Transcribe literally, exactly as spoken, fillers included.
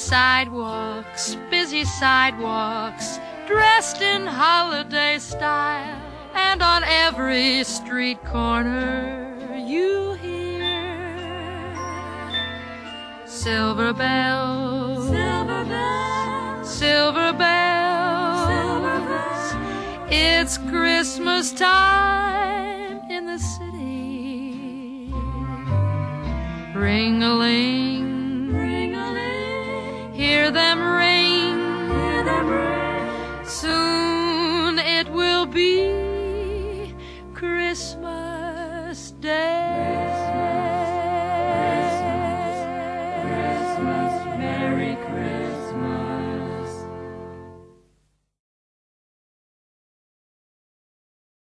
sidewalks, busy sidewalks, dressed in holiday style, and on every street corner you hear silver bells, silver bells, silver bells, silver bells. It's Christmas time in the city. Ring-a-ling, ring-a-ling, hear them